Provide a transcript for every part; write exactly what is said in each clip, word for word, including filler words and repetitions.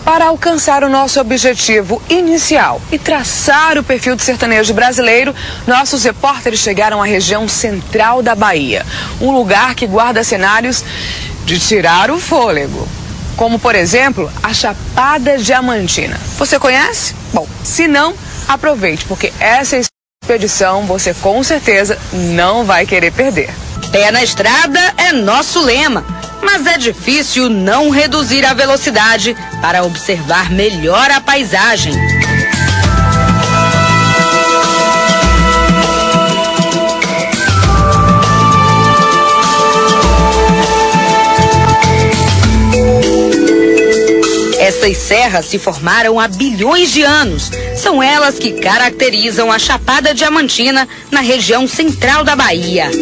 Para alcançar o nosso objetivo inicial e traçar o perfil do sertanejo brasileiro, nossos repórteres chegaram à região central da Bahia, um lugar que guarda cenários de tirar o fôlego, como, por exemplo, a Chapada Diamantina. Você conhece? Bom, se não, aproveite, porque essa expedição você com certeza não vai querer perder. Pé na estrada é nosso lema. Mas é difícil não reduzir a velocidade para observar melhor a paisagem. Essas serras se formaram há bilhões de anos. São elas que caracterizam a Chapada Diamantina na região central da Bahia.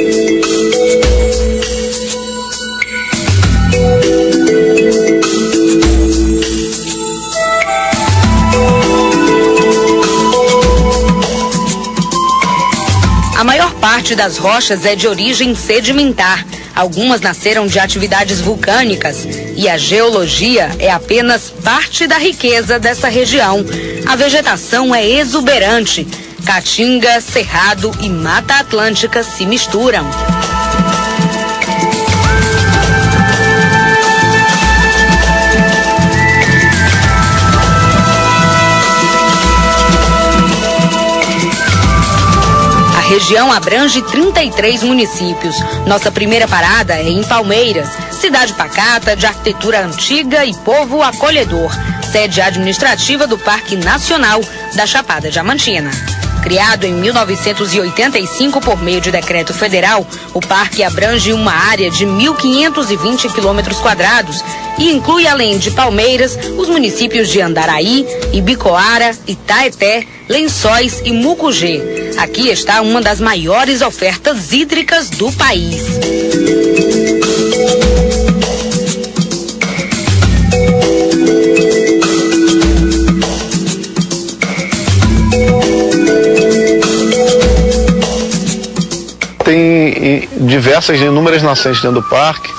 A maior parte das rochas é de origem sedimentar. Algumas nasceram de atividades vulcânicas e a geologia é apenas parte da riqueza dessa região. A vegetação é exuberante. Caatinga, cerrado e Mata Atlântica se misturam. A região abrange trinta e três municípios. Nossa primeira parada é em Palmeiras, cidade pacata, de arquitetura antiga e povo acolhedor, sede administrativa do Parque Nacional da Chapada Diamantina. Criado em mil novecentos e oitenta e cinco por meio de decreto federal, o parque abrange uma área de mil quinhentos e vinte quilômetros quadrados e inclui, além de Palmeiras, os municípios de Andaraí, Ibicoara, Itaeté, Lençóis e Mucugê. Aqui está uma das maiores ofertas hídricas do país. Tem diversas, inúmeras nascentes dentro do parque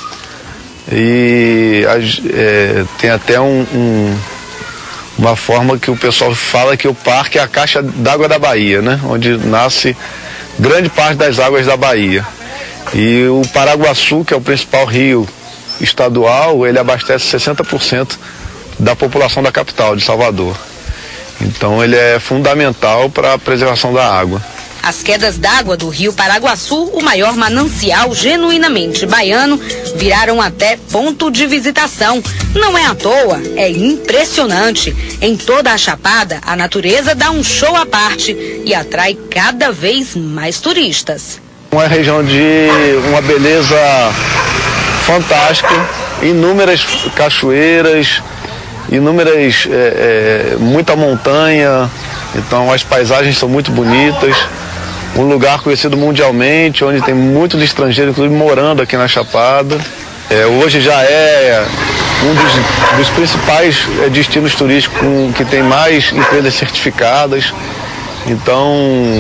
e é, tem até um, um, uma forma que o pessoal fala que o parque é a caixa d'água da Bahia, né? Onde nasce grande parte das águas da Bahia. E o Paraguaçu, que é o principal rio estadual, ele abastece sessenta por cento da população da capital, de Salvador. Então ele é fundamental para a preservação da água. As quedas d'água do rio Paraguaçu, o maior manancial genuinamente baiano, viraram até ponto de visitação. Não é à toa, é impressionante. Em toda a Chapada, a natureza dá um show à parte e atrai cada vez mais turistas. Uma região de uma beleza fantástica, inúmeras cachoeiras, inúmeras, é, é, muita montanha, então as paisagens são muito bonitas. Um lugar conhecido mundialmente, onde tem muitos estrangeiros, inclusive, morando aqui na Chapada. É, hoje já é um dos, dos principais é, destinos turísticos com, que tem mais empresas certificadas. Então,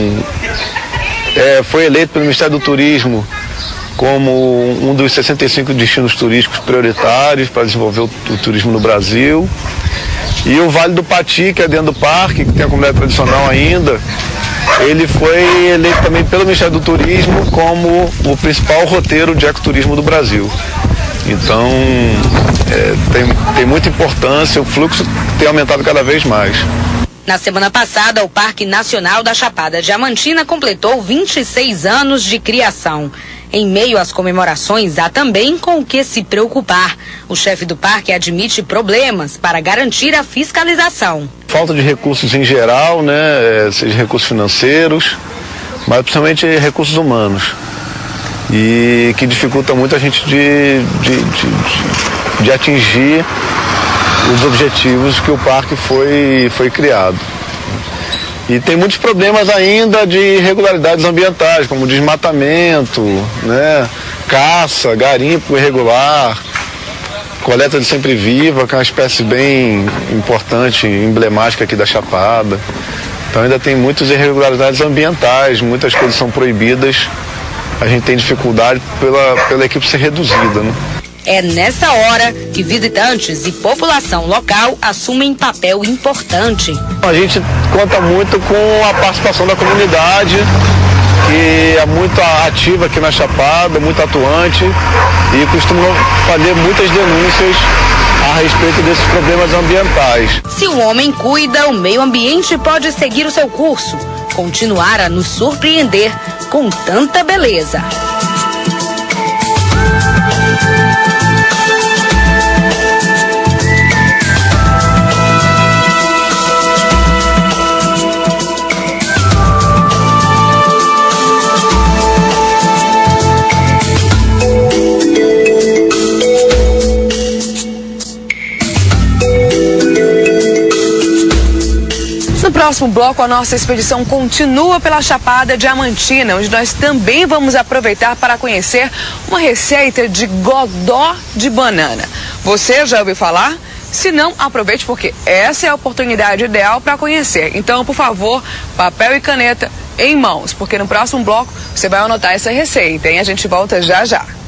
é, foi eleito pelo Ministério do Turismo como um dos sessenta e cinco destinos turísticos prioritários para desenvolver o, o turismo no Brasil. E o Vale do Pati, que é dentro do parque, que tem a comunidade tradicional ainda, ele foi eleito também pelo Ministério do Turismo como o principal roteiro de ecoturismo do Brasil. Então, é, tem, tem muita importância, o fluxo tem aumentado cada vez mais. Na semana passada, o Parque Nacional da Chapada Diamantina completou vinte e seis anos de criação. Em meio às comemorações, há também com o que se preocupar. O chefe do parque admite problemas para garantir a fiscalização. Falta de recursos em geral, né, seja recursos financeiros, mas principalmente recursos humanos. E que dificulta muito a gente de, de, de, de atingir os objetivos que o parque foi, foi criado. E tem muitos problemas ainda de irregularidades ambientais, como desmatamento, né, caça, garimpo irregular, coleta de sempre-viva, que é uma espécie bem importante, emblemática aqui da Chapada. Então ainda tem muitas irregularidades ambientais, muitas coisas são proibidas. A gente tem dificuldade pela, pela equipe ser reduzida, né? É nessa hora que visitantes e população local assumem papel importante. A gente conta muito com a participação da comunidade, que é muito ativa aqui na Chapada, muito atuante e costuma fazer muitas denúncias a respeito desses problemas ambientais. Se o homem cuida, o meio ambiente pode seguir o seu curso, continuar a nos surpreender com tanta beleza. No próximo bloco, a nossa expedição continua pela Chapada Diamantina, onde nós também vamos aproveitar para conhecer uma receita de godó de banana. Você já ouviu falar? Se não, aproveite, porque essa é a oportunidade ideal para conhecer. Então, por favor, papel e caneta em mãos, porque no próximo bloco você vai anotar essa receita, hein? A gente volta já já.